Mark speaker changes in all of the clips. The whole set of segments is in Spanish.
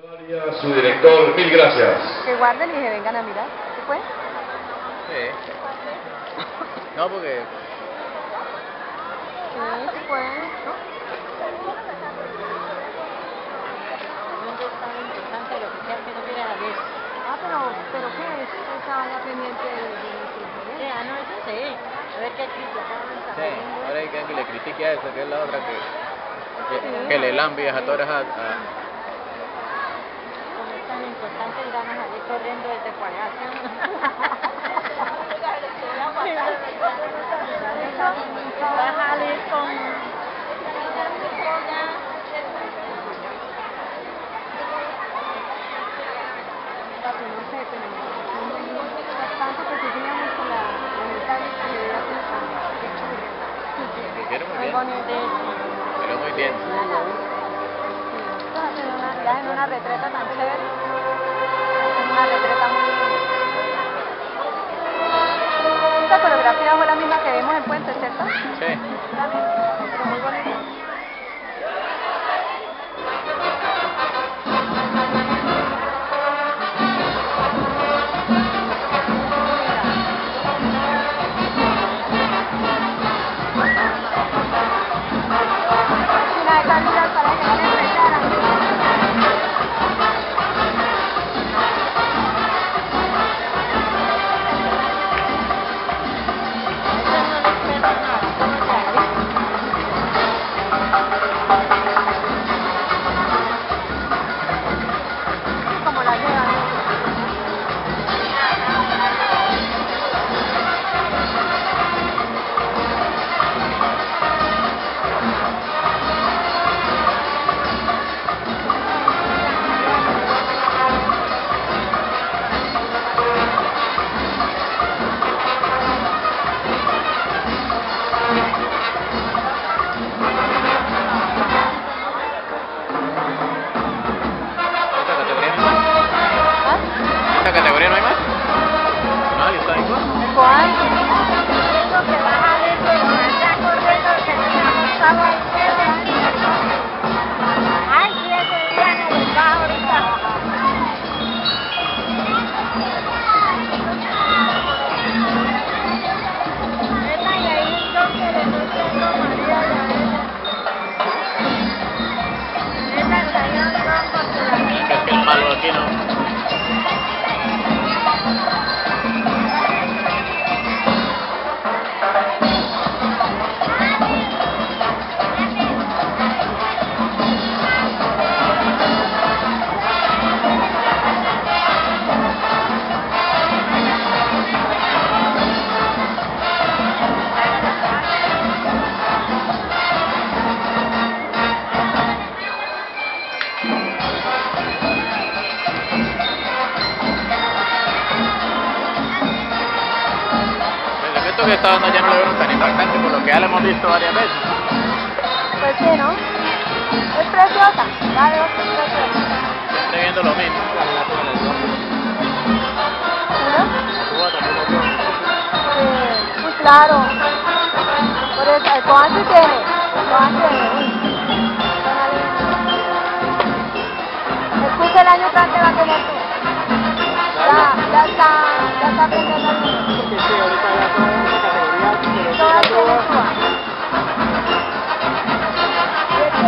Speaker 1: Su director, mil gracias.
Speaker 2: Que guarden y se vengan a mirar. ¿Se puede?
Speaker 3: Sí. No, porque...
Speaker 2: Sí, se puede.
Speaker 4: ¿Dónde está lo importante lo que sea que no quiera saber?
Speaker 2: Ah, pero ¿qué es? Esa vaina pendiente de nuestros
Speaker 4: Sí, no, eso sí. A ver qué criticaban
Speaker 3: Sí,
Speaker 4: también.
Speaker 3: ahora hay que le critique a eso, que es la otra que le lambia a todas
Speaker 4: Como es tan importante ir a salir corriendo desde por allá. Va a salir con...
Speaker 2: Papi, no sé, pero bastante que seguíamos con la monetaria que le da con
Speaker 3: Lo hicieron muy bien.
Speaker 2: bonito.
Speaker 3: Pero muy bien.
Speaker 2: Ya en una retreta tan chévere. En una retreta muy linda. Esta coreografía fue la misma que vimos en Puente, ¿cierto?
Speaker 3: Sí.
Speaker 2: La misma, pero muy bonita. Para que no le enfrentaran. Como la llevan.
Speaker 3: ¿Esta categoría no hay más? No, yo estaba igual.
Speaker 2: ¿Cuál?
Speaker 4: Eso que va a salir con allá corriendo que se acostaba al cielo. Ay, sí, ese día no lo va ahorita. Esta y ahí entonces le estoy diciendo a María y a ella. Esta cayó en tronco por la
Speaker 3: Es que el palo aquí no. Esto que está dando ya no lo veo tan impactante por lo que ya lo hemos visto varias veces.
Speaker 2: Pues sí, ¿no? Es preciosa. La veo que es preciosa.
Speaker 3: Siempre viendo lo mismo.
Speaker 2: Muy claro. Por eso, el Coan sí tiene. El Coan tiene. Suena lindo. Escucha el año entrante va a tener tú. Ya está aprendiendo el niño.
Speaker 5: Porque sí, ahorita ya toda una categoría, pero
Speaker 2: Todas
Speaker 5: sí,
Speaker 2: tienen
Speaker 5: ya
Speaker 2: su año. Y este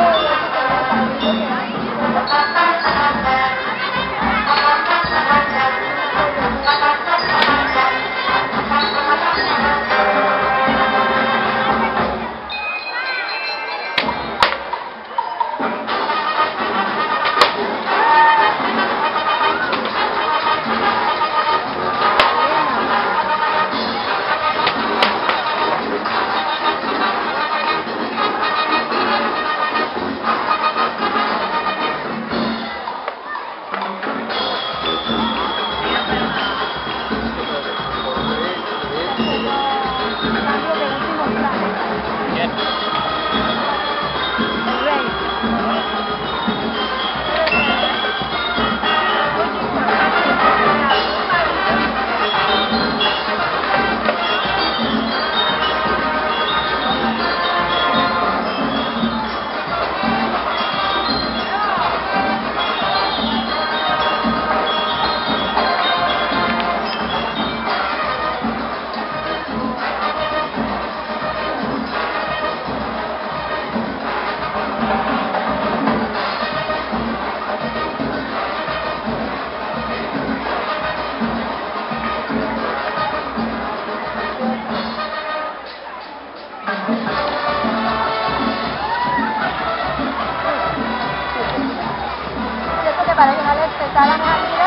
Speaker 2: ¿Te parece que no le pesaran esas liras?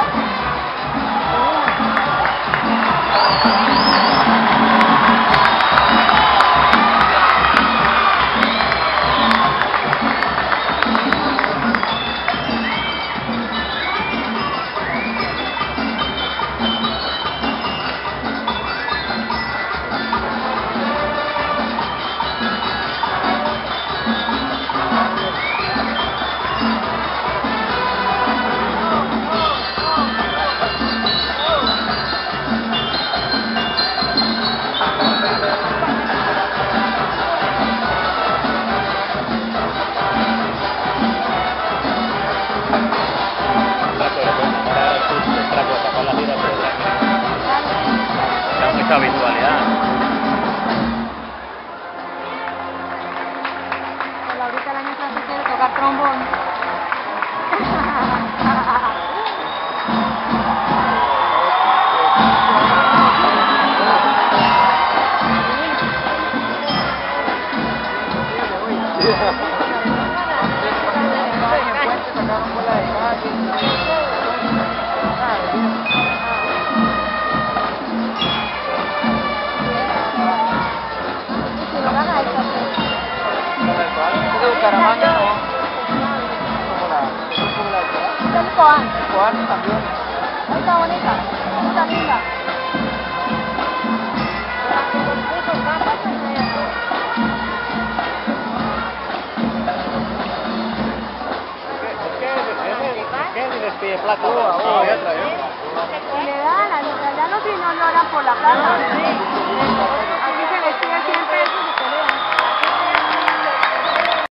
Speaker 3: Mucha visualidad.
Speaker 2: Ahorita el año pasado quiere tocar trombón.
Speaker 5: Bucaramanga, ¿no?
Speaker 2: El Coan.
Speaker 5: Juan también.
Speaker 2: Está bonita, está linda.
Speaker 5: ¿Qué le despide plata?
Speaker 2: Y le dan, allá no si no lloran por la plata. Aquí se les pide siempre